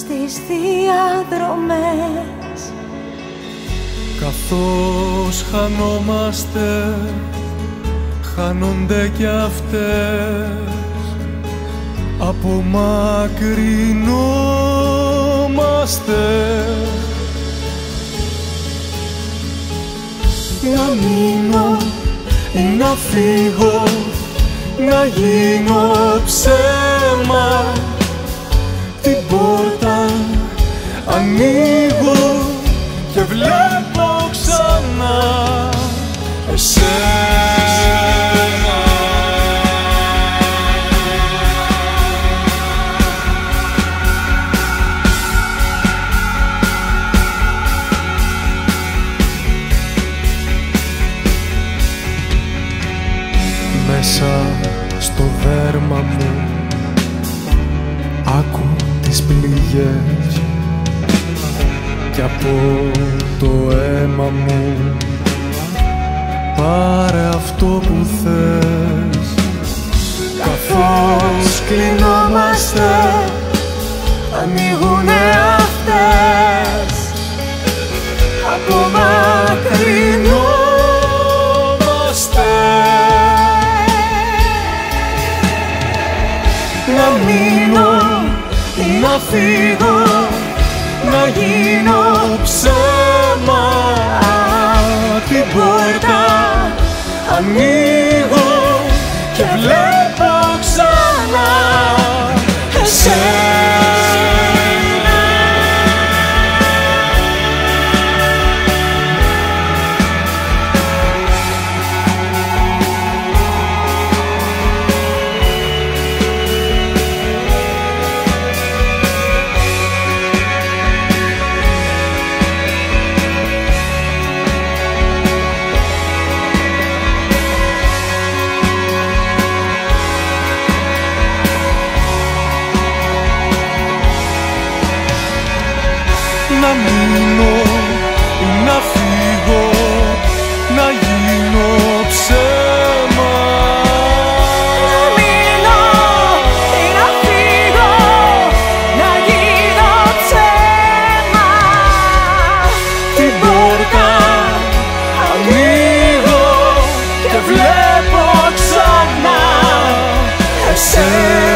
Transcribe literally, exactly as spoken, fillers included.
στις διαδρομές. Καθώς χανόμαστε, χάνονται κι αυτές, απομακρυνόμαστε. Να μείνω ή να φύγω, να γίνω ψέμα, την πόρτα ανοίγω και βλέπω ξανά εσένα. Μέσα στο δέρμα μου άκου τις πληγές κι από το αίμα μου πάρε αυτό που θες. καθώς κλεινόμαστε, ανοίγουνε αυτές, απομακρυνόμαστε. Να μείνω ή να φύγω, να γίνω ψέμα, την πόρτα ανοίγω και βλέπω ξανά εσένα. Να μείνω ή να φύγω, να γίνω ψέμα. Να μείνω ή να φύγω, να γίνω ψέμα. Την πόρτα ανοίγω και βλέπω ξανά εσένα.